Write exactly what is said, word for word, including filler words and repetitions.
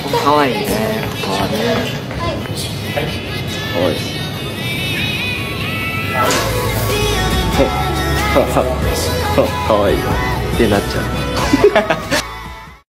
かわいいね。ああね。 かわいい。かわいいってなっちゃう。